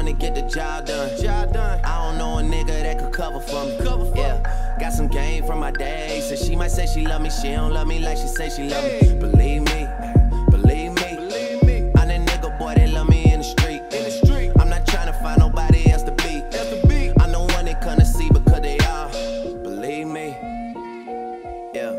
wanna get the job done. I don't know a nigga that could cover for me. Yeah, got some game from my day. So she might say she love me, she don't love me like she say she love me. Believe me, believe me. I'm that nigga boy that love me in the street. I'm not trying to find nobody else to be. I'm the one they couldn't see because they are. Believe me, yeah.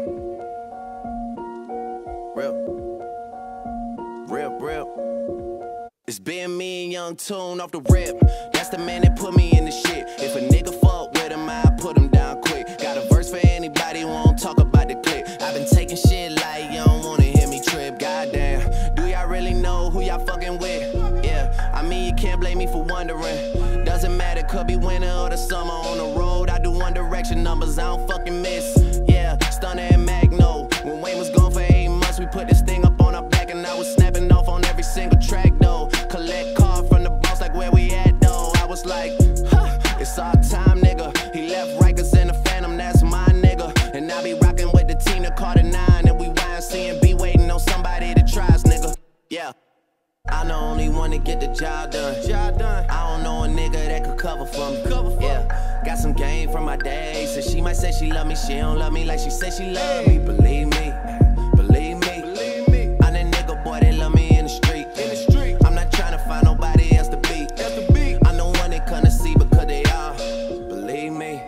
Real. It's been me and Young Tune off the rip. That's the man that put me in the shit. If a nigga fuck with him, I put him down quick. Got a verse for anybody who won't talk about the clip. I've been taking shit like you don't wanna hear me trip. Goddamn, do y'all really know who y'all fucking with? Yeah, I mean you can't blame me for wondering. Doesn't matter, could be winter or the summer. On the road, I do One Direction numbers, I don't fucking miss. Yeah, Stunner and Magno. When Wayne was gone for 8 months, we put this thing up on our back, and I was snapping off on every single track though. Collect card from the boss like where we at though. I was like, huh, it's our time, nigga. He left Rikers in the Phantom, that's my nigga. And I be rocking with the team, the Carter 9, and we YNCB waiting on somebody to try us, nigga. Yeah, I'm the only one to get the job done. I don't know a nigga that could cover for me. Yeah, got some game from my day. So she might say she love me, she don't love me like she say she love me. Believe me, believe me. I'm that nigga boy that love me in the street. I'm not trying to find nobody else to be. I'm the one they couldn't see because they are. Believe me.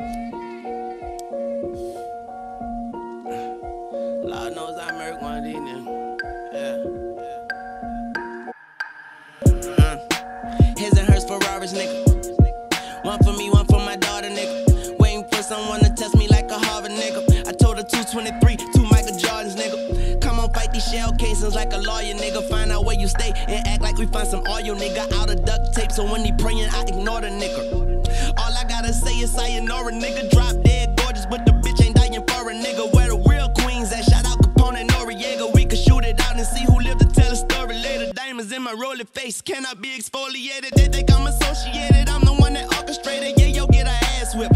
Lord knows I murk one of these niggas. His and hers Ferraris, nigga. One for me, one for my daughter, nigga. Waiting for someone to test me like a Harvard, nigga. I told her 223, 2 Michael Jordans, nigga. Come on, fight these shell casings like a lawyer, nigga. Find out where you stay and act like we find some oil, nigga. Out of duct tape, so when he praying, I ignore the nigga. All I gotta say is sayonara, nigga. Drop dead gorgeous, but the bitch ain't dying for a nigga. Where the real queens at? Shout out Capone and Noriega. We could shoot it out and see who lived to tell a story later. Diamonds in my rolling face, cannot be exfoliated. They think I'm associated, I'm the one that orchestrated. Yeah, yo, get her ass whipped.